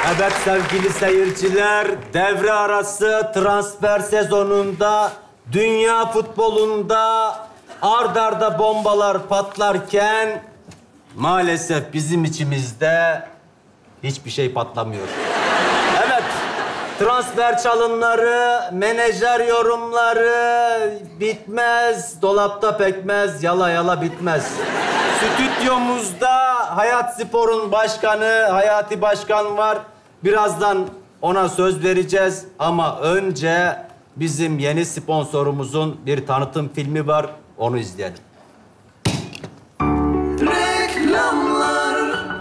Evet sevgili seyirciler, devre arası transfer sezonunda dünya futbolunda ard arda bombalar patlarken maalesef bizim içimizde hiçbir şey patlamıyor. Evet, transfer çalımları, menajer yorumları bitmez, dolapta pekmez, yala yala bitmez. Stüdyomuzda Hayat Spor'un başkanı Hayati Başkan var. Birazdan ona söz vereceğiz ama önce bizim yeni sponsorumuzun bir tanıtım filmi var. Onu izleyelim. Reklamlar.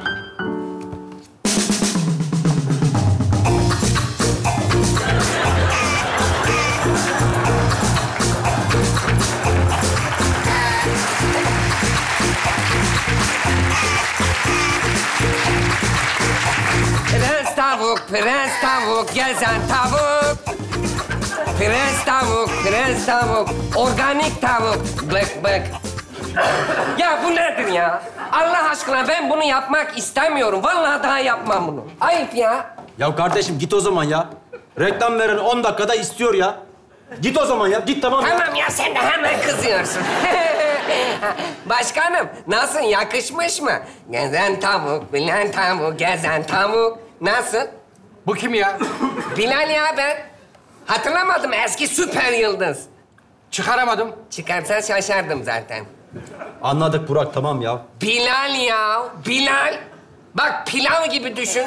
Prens tavuk, prens tavuk, gezen tavuk. Prens tavuk, prens tavuk, organik tavuk, bık bık. Ya bu nedir ya? Allah aşkına ben bunu yapmak istemiyorum. Vallahi daha yapmam bunu. Ayıp ya. Ya kardeşim git o zaman ya. Reklam veren 10 dakikada istiyor ya. Git o zaman ya. Git tamam ya. Tamam ya sen de hemen kızıyorsun. Başkanım nasıl yakışmış mı? Gezen tavuk, bilen tavuk, gezen tavuk. Nasıl? Bu kim ya? Bilal ya ben. Hatırlamadım eski süper yıldız. Çıkaramadım. Çıkarsan şaşardım zaten. Anladık Burak tamam ya. Bilal ya, Bilal. Bak pilav gibi düşün.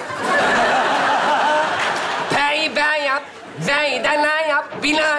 P'yi B yap, V'yi de L yap, Bilal.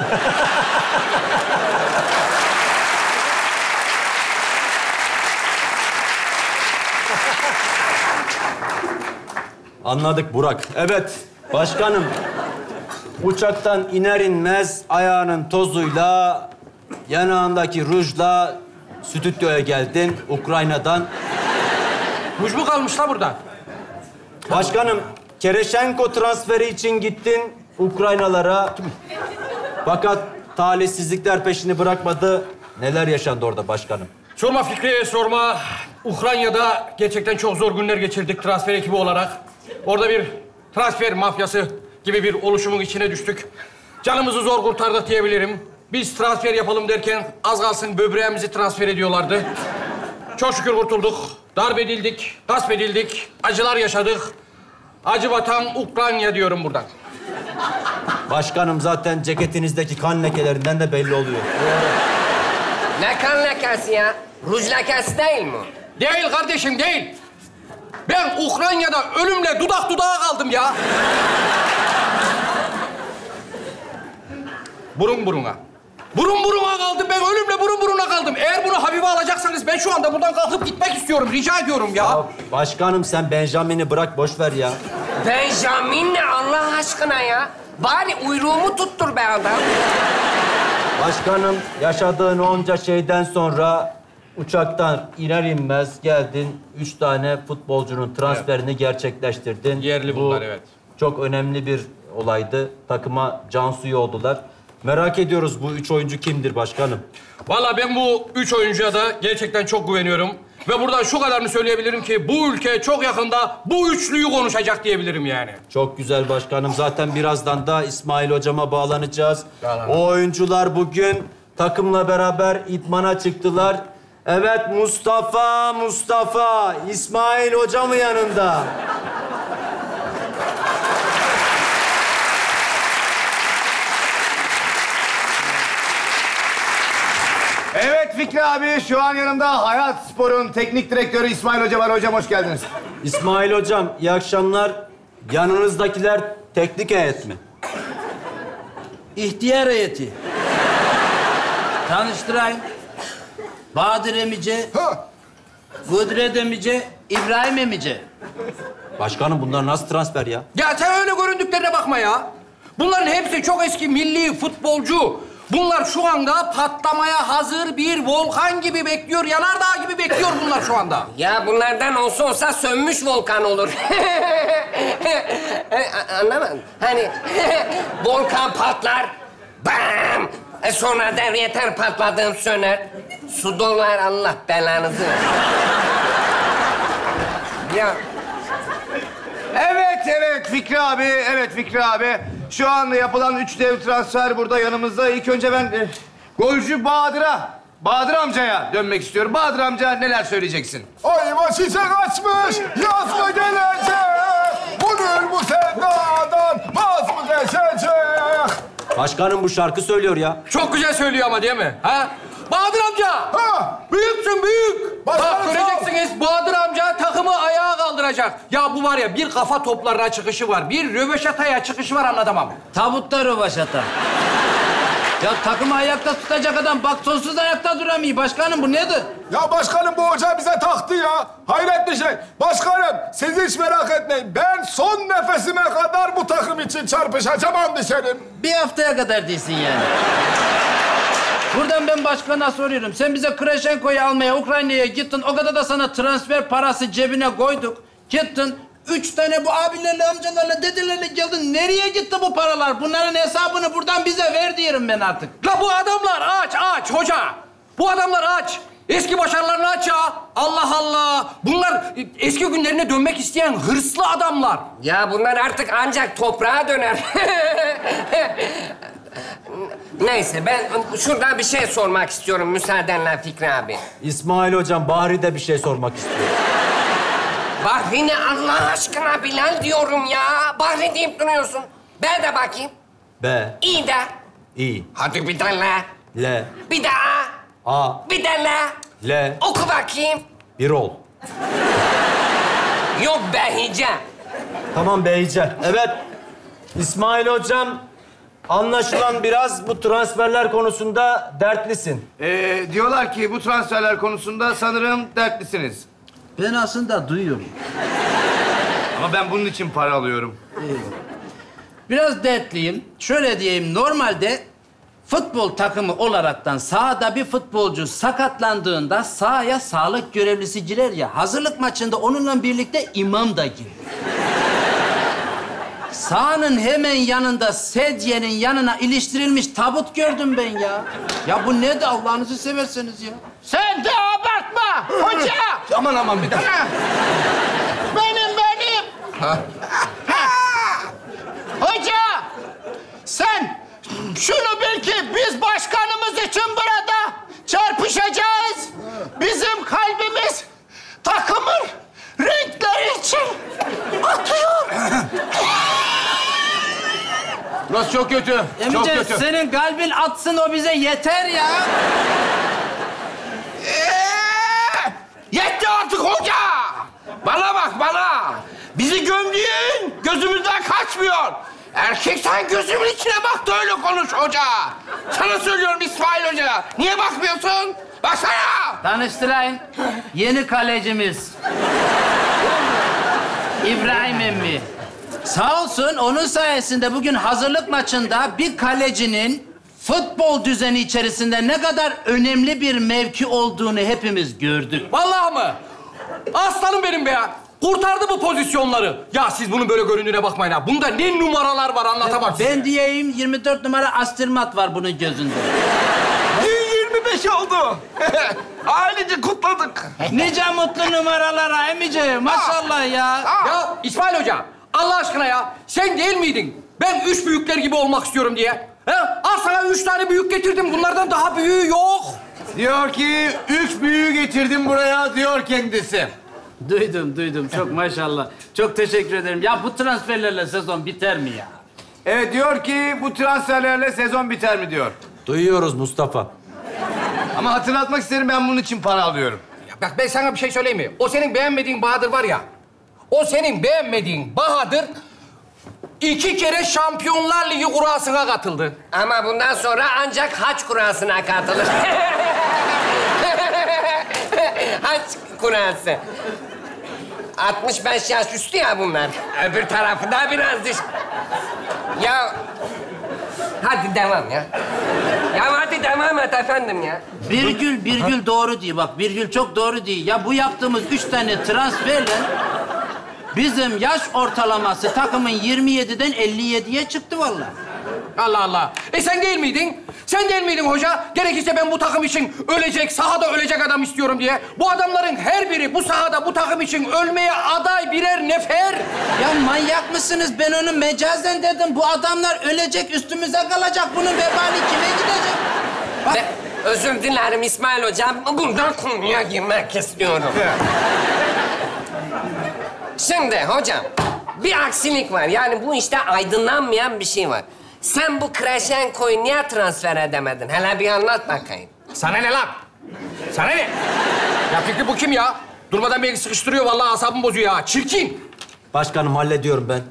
Anladık Burak. Evet başkanım. Uçaktan iner inmez ayağının tozuyla, yanağındaki rujla stüdyoya geldin Ukrayna'dan. Ruj mu kalmış la burada? Başkanım, Kereşenko transferi için gittin Ukraynalara. Fakat talihsizlikler peşini bırakmadı. Neler yaşandı orada başkanım? Sorma Fikri'ye sorma. Ukrayna'da gerçekten çok zor günler geçirdik transfer ekibi olarak. Orada bir transfer mafyası gibi bir oluşumun içine düştük. Canımızı zor kurtardık diyebilirim. Biz transfer yapalım derken az kalsın böbreğimizi transfer ediyorlardı. Çok şükür kurtulduk. Darp edildik, gasp edildik, acılar yaşadık. Acı vatan Ukrayna diyorum buradan. Başkanım zaten ceketinizdeki kan lekelerinden de belli oluyor. Ne kan lekesi ya? Ruj lekesi değil mi? Değil kardeşim, değil. Ben Ukrayna'da ölümle dudak dudağa kaldım ya. Burun buruna. Burun buruna kaldım. Ben ölümle burun buruna kaldım. Eğer bunu hafife alacaksanız ben şu anda buradan kalkıp gitmek istiyorum. Rica ediyorum ya. Ya başkanım sen Benjamin'i bırak boş ver ya. Benjamin ne Allah aşkına ya? Bari uyruğumu tuttur be adam. Başkanım yaşadığın onca şeyden sonra uçaktan iner inmez geldin. 3 tane futbolcunun transferini gerçekleştirdin. Yerli bunlar, evet. Çok önemli bir olaydı. Takıma can suyu oldular. Merak ediyoruz bu 3 oyuncu kimdir başkanım? Vallahi ben bu 3 oyuncuya da gerçekten çok güveniyorum. Ve buradan şu kadarını söyleyebilirim ki bu ülke çok yakında bu üçlüyü konuşacak diyebilirim yani. Çok güzel başkanım. Zaten birazdan da İsmail hocama bağlanacağız. O oyuncular bugün takımla beraber idmana çıktılar. Evet Mustafa, İsmail hoca mı yanında? Evet Fikri abi, şu an yanımda Hayat Spor'un teknik direktörü İsmail Hoca var. Hocam hoş geldiniz. İsmail hocam, iyi akşamlar. Yanınızdakiler teknik heyet mi? İhtiyar heyeti. Tanıştırayım. Bahadır Emice, Kudret Emice, İbrahim Emice. Başkanım bunlar nasıl transfer ya? Ya sen öyle göründüklerine bakma ya. Bunların hepsi çok eski milli futbolcu. Bunlar şu anda patlamaya hazır bir volkan gibi bekliyor, yanardağ gibi bekliyor bunlar şu anda. Ya bunlardan olsa sönmüş volkan olur. Anlamadın? Hani volkan patlar, bam! Sonra da yeter patladığım söner. Su dolar Allah belanızı versin. Ya Evet Evet Fikri abi. Şu anda yapılan 3 dev transfer burada yanımızda. İlk önce ben golcü Bahadır amcaya dönmek istiyorum. Bahadır amca neler söyleyeceksin? Ayva çiçek açmış, yaz mı gelecek? Bunun bu sevdadan vaz mı geçecek? Başkanım bu şarkı söylüyor ya. Çok güzel söylüyor ama değil mi? Ha? Bahadır amca! Ha! Büyüksün büyük! Başkanım, Bak göreceksiniz Bahadır amca takımı ayağa kaldıracak. Ya bu var ya bir kafa toplarına çıkışı var, bir röveşataya çıkışı var anlatamam. Tabutta rövaşata. Ya takımı ayakta tutacak adam bak sonsuz ayakta duramıyor. Başkanım bu nedir? Ya başkanım bu hoca bize taktı ya. Hayret bir şey. Başkanım siz hiç merak etmeyin. Ben son nefesime kadar bu takım için çarpışacağım andişerim. Bir haftaya kadar değilsin yani. Buradan ben başkana soruyorum. Sen bize Kreşenko'yu almaya Ukrayna'ya gittin. O kadar da sana transfer parası cebine koyduk. Gittin. 3 tane bu abilerle, amcalarla, dedelerle geldin. Nereye gitti bu paralar? Bunların hesabını buradan bize ver diyorum ben artık. La bu adamlar aç hoca. Bu adamlar aç. Eski başarılarını aç ya. Allah Allah. Bunlar eski günlerine dönmek isteyen hırslı adamlar. Ya bunlar artık ancak toprağa döner. Neyse ben şuradan bir şey sormak istiyorum müsaadenle Fikri abi. İsmail hocam Bahri de bir şey sormak istiyor. Bahri ne Allah aşkına Bilal diyorum ya. Bahri deyip duruyorsun. Ben de bakayım. B, İyi de. İ, Hadi bir de la. L, Bir daha. A, Bir de la. L, Oku bakayım. Birol. Yok Behice. Tamam Beyce. Evet. İsmail hocam anlaşılan biraz bu transferler konusunda dertlisin. Diyorlar ki bu transferler konusunda sanırım dertlisiniz. Ben aslında duyuyorum. Ama ben bunun için para alıyorum. Biraz dertliyim. Şöyle diyeyim, normalde futbol takımı olaraktan sahada bir futbolcu sakatlandığında sahaya sağlık görevlisi girer ya. Hazırlık maçında onunla birlikte imam da girer. Sahanın hemen yanında sedyenin yanına iliştirilmiş tabut gördüm ben ya. Ya bu ne de Allah'ınızı severseniz ya. Sen de abartma hoca. Aman bir dakika. Benim. Hoca, sen şunu bil ki biz başkanımız için burada çarpışacağız. Bizim kalbimiz takımın renkleri için atıyor. Burası çok kötü. Çok Emice kötü. senin kalbin atsın o bize yeter ya. Yetti artık hoca. Bana bak bana. Bizi gömdüğün gözümüzden kaçmıyor. Erkek sen gözümün içine bak da öyle konuş hoca. Sana söylüyorum İsmail Hoca. Niye bakmıyorsun? Baksana. Tanıştırayım. Yeni kalecimiz. İbrahim emmi. Sağ olsun onun sayesinde bugün hazırlık maçında bir kalecinin futbol düzeni içerisinde ne kadar önemli bir mevki olduğunu hepimiz gördük. Vallahi mı? Aslanım benim be ya. Kurtardı bu pozisyonları. Ya siz bunun böyle göründüğüne bakmayın ha. Bunda ne numaralar var anlatamam size. Ben diyeyim 24 numara astirmat var bunun gözünde. 25 oldu. Ailece kutladık. Nice mutlu numaralara Emice. Maşallah ya. Ya İsmail Hoca, Allah aşkına ya. Sen değil miydin? Ben 3 büyükler gibi olmak istiyorum diye. Ha? Al sana 3 tane büyük getirdim. Bunlardan daha büyüğü yok. Diyor ki 3 büyüğü getirdim buraya diyor kendisi. Duydum. Çok maşallah. Çok teşekkür ederim. Ya bu transferlerle sezon biter mi ya? Evet diyor ki bu transferlerle sezon biter mi diyor. Duyuyoruz Mustafa. Ama hatırlatmak isterim ben bunun için para alıyorum. Ya bak ben sana bir şey söyleyeyim mi? O senin beğenmediğin Bahadır var ya. O senin beğenmediğin Bahadır 2 kere Şampiyonlar Ligi kurasına katıldı. Ama bundan sonra ancak haç kurasına katılır. Haç kurası. 65 yaş üstü ya bunlar. Öbür tarafı da biraz dış. Ya... Hadi devam ya. Ya hadi devam et efendim ya. Virgül doğru diyor. Bak virgül çok doğru diyor. Ya bu yaptığımız 3 tane transferle bizim yaş ortalaması takımın 27'den 57'ye çıktı vallahi. Allah Allah. Sen değil miydin? Sen değil miydin hoca? Gerekirse ben bu takım için ölecek, sahada ölecek adam istiyorum diye. Bu adamların her biri bu sahada bu takım için ölmeye aday birer nefer. Ya manyak mısınız? Ben onu mecazen dedim. Bu adamlar ölecek, üstümüze kalacak. Bunun vebali kime gidecek? Bak. Özür dilerim İsmail hocam. Bundan konuya girmek istiyorum. Şimdi hocam, bir aksilik var. Yani bu işte aydınlanmayan bir şey var. Sen bu Kreşenko'yu niye transfer edemedin? Hele bir anlat bakayım. Sana ne lan? Sana ne? Ya Fikri bu kim ya? Durmadan beni sıkıştırıyor vallahi asabımı bozuyor ya. Çirkin. Başkanım hallediyorum ben.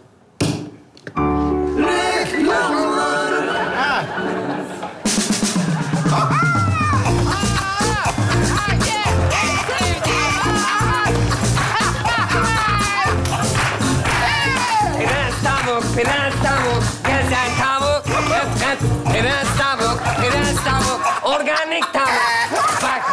Prens tavuk, gezen tavuk, prens tavuk, organik tavuk. Bak.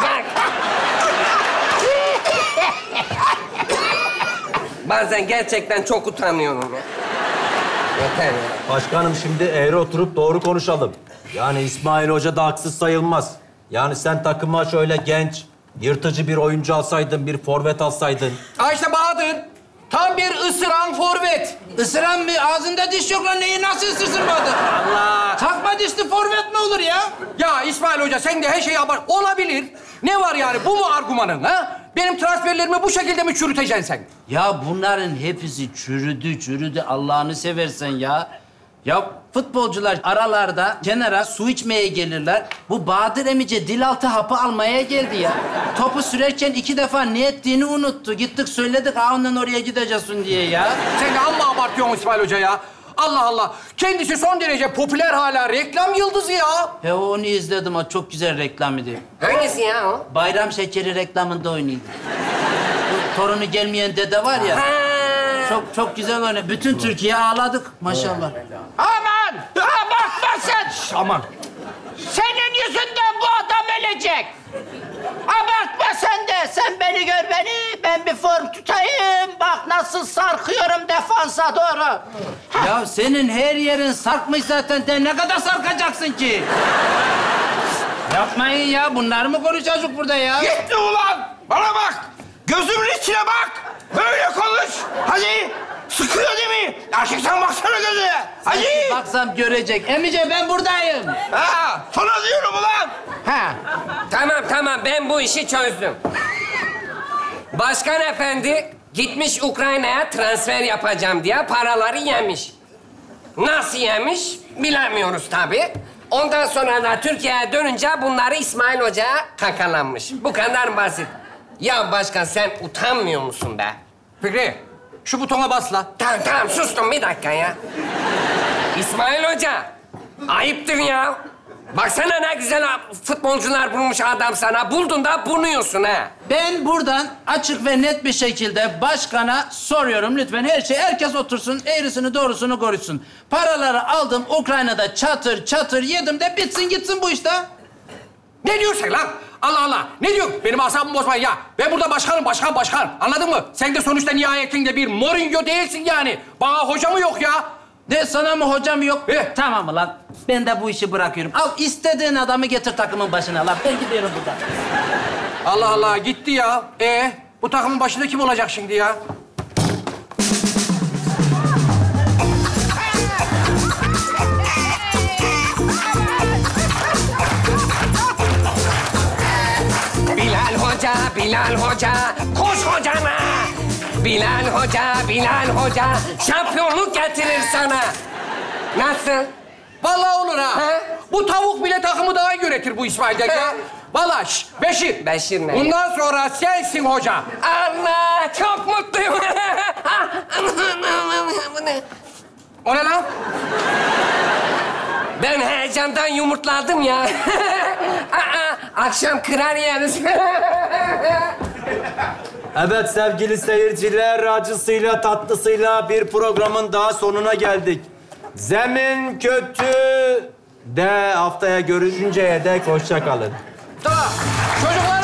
Bazen gerçekten çok utanıyorum ya. Yeter ya. Başkanım şimdi eğri oturup doğru konuşalım. Yani İsmail Hoca da haksız sayılmaz. Yani sen takıma şöyle genç, yırtıcı bir oyuncu alsaydın, bir forvet alsaydın. İşte Bahadır. Tam bir ısıran forvet. Isıran mı? Ağzında diş yok lan. Neyi nasıl ısırsın Bahadır? Allah. Takma dişli forvet mi olur ya? Ya İsmail Hoca sen de her şeyi abart. Olabilir. Ne var yani? Bu mu argümanın ha? Benim transferlerimi bu şekilde mi çürüteceksin sen? Ya bunların hepsi çürüdü. Allah'ını seversen ya. Ya futbolcular aralarda kenara su içmeye gelirler. Bu Bahadır emice dilaltı hapı almaya geldi ya. Topu sürerken 2 defa ne ettiğini unuttu. Gittik söyledik ondan oraya gideceksin diye ya. Sen de amma abartıyorsun İsmail Hoca ya. Allah Allah. Kendisi son derece popüler hala reklam yıldızı ya. He onu izledim. O çok güzel reklam idi. Hangisi ya o? Bayram şekeri reklamında oynuyordu. Bu torunu gelmeyen dede var ya. Çok güzel oynadı. Bütün Türkiye ağladık maşallah. Aman! Abartma sen! Aman. Senin yüzünden bu adam ölecek. Abartma sen de. Sen beni gör beni. Ben bir form tutayım. Bak nasıl sarkıyorum defansa doğru. Ya senin her yerin sarkmış zaten. De ne kadar sarkacaksın ki? Yapmayın ya. Bunları mı konuşacak burada ya? Gitti ulan! Bana bak! Gözümün içine bak! Böyle konuş! Hadi! Sıkıyor değil mi? Erkek sen baksana gözüne! Hadi! Baksam görecek. Emice ben buradayım. Ha! Sana diyorum ulan! Ha. Tamam ben bu işi çözdüm. Başkan efendi gitmiş Ukrayna'ya transfer yapacağım diye paraları yemiş. Nasıl yemiş bilemiyoruz tabii. Ondan sonra da Türkiye'ye dönünce bunları İsmail Hoca'ya kakalanmış. Bu kadar basit. Ya başkan sen utanmıyor musun be? Fikri, şu butona bas la. Tamam sustum bir dakika ya. İsmail Hoca, ayıptır ya. Baksana ne güzel futbolcular bulmuş adam sana. Buldun da bunuyorsun ha. Ben buradan açık ve net bir şekilde başkana soruyorum. Lütfen herkes otursun, eğrisini doğrusunu konuşsun. Paraları aldım, Ukrayna'da çatır yedim de bitsin gitsin bu işte. Ne diyorsun lan? Allah Allah. Ne diyorsun? Benim asabımı bozmayın ya. Ben burada başkanım, başkan. Anladın mı? Sen de sonuçta nihayetinde bir Mourinho değilsin yani. Bana hoca mı yok ya? De sana mı hocam yok? Tamam mı lan? Ben de bu işi bırakıyorum. Al istediğin adamı getir takımın başına lan. Ben gidiyorum buradan. Allah Allah gitti ya. Bu takımın başında kim olacak şimdi ya? Bilal Hoca, koş hocana. Bilal Hoca, şampiyonluk getirir sana. Nasıl? Vallahi olur ha. He? Bu tavuk bile takımı daha iyi yönetir bu İsmail'deki. He? Vallahi Beşir. Beşir ne? Bundan sonra sensin hoca. Allah, çok mutluyum. Bu ne? O ne lan? Ben heyecandan yumurtladım ya. Akşam kırar yeriz. Evet sevgili seyirciler, acısıyla tatlısıyla bir programın daha sonuna geldik. Zemin kötü de haftaya görüşünceye dek hoşça kalın. Tamam. Çocuklar